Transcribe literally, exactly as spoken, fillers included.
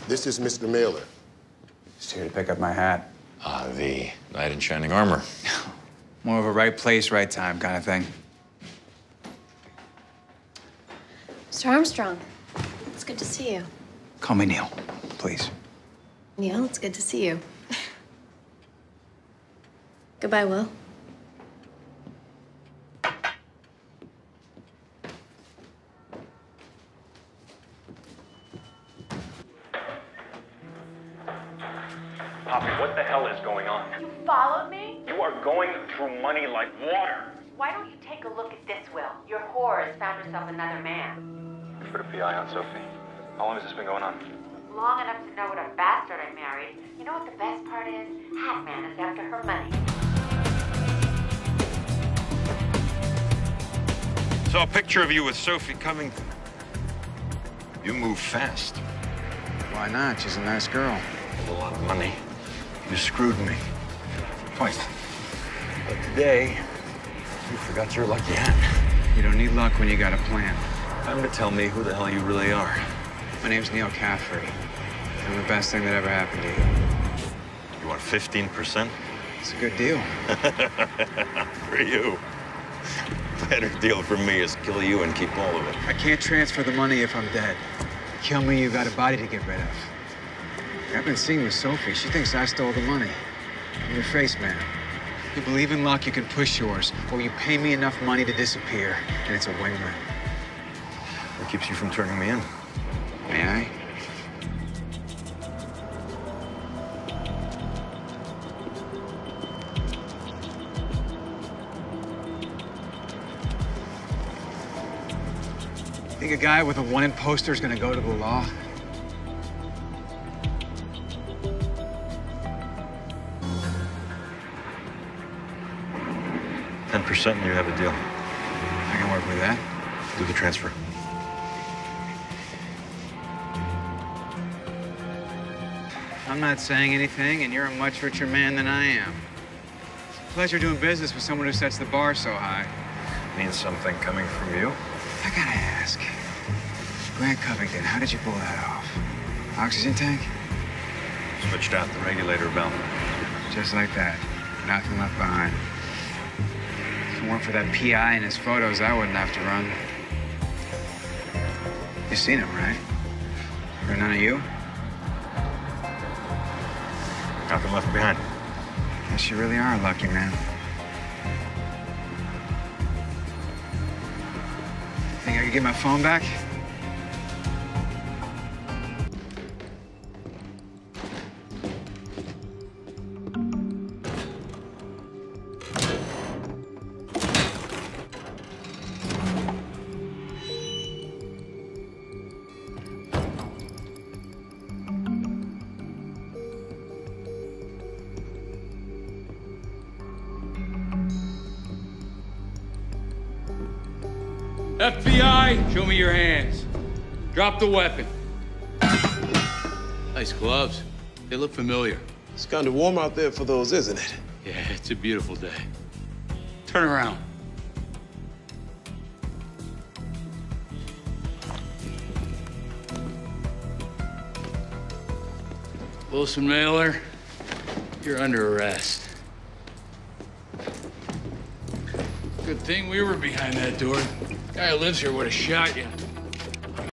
This is Mister Mailer. Just here to pick up my hat. Ah, uh, the knight in shining armor. More of a right place, right time kind of thing. Mister Armstrong, it's good to see you. Call me Neil, please. Neil, it's good to see you. Goodbye, Will. Poppy, what the hell is going on? You followed me? You are going through money like water. Why don't you take a look at this, Will? Your whore has found herself another man. You put a P I on Sophie. How long has this been going on? Long enough to know what a bastard I married. You know what the best part is? Hat Man is after her money. Saw a picture of you with Sophie Covington. You move fast. Why not? She's a nice girl. With a lot of money. You screwed me. Twice. But today, you forgot your lucky hand. You don't need luck when you got a plan. Time to tell me who the hell you really are. My name's Neil Caffrey. I'm the best thing that ever happened to you. You want fifteen percent? It's a good deal. For you. Better deal for me is kill you and keep all of it. I can't transfer the money if I'm dead. Kill me, you got a body to get rid of. I've been seeing with Sophie. She thinks I stole the money. I'm your face man. You believe in luck, you can push yours, or you pay me enough money to disappear, and it's a win-win. What keeps you from turning me in? May I? Think a guy with a wanted poster is gonna go to the law? ten percent and you have a deal. I can work with that. Do the transfer. I'm not saying anything, and you're a much richer man than I am. It's a pleasure doing business with someone who sets the bar so high. Means something coming from you? I gotta ask. Grant Covington, how did you pull that off? Oxygen tank? Switched out the regulator valve. Just like that. Nothing left behind. If it weren't for that P I and his photos, I wouldn't have to run. You've seen him, right? Or none of you? Nothing left behind. Guess you really are a lucky man. Think I could get my phone back? F B I, show me your hands. Drop the weapon. Nice gloves. They look familiar. It's kind of warm out there for those, isn't it? Yeah, it's a beautiful day. Turn around. Wilson Mailer, you're under arrest. Good thing we were behind that door. Guy who lives here would have shot you.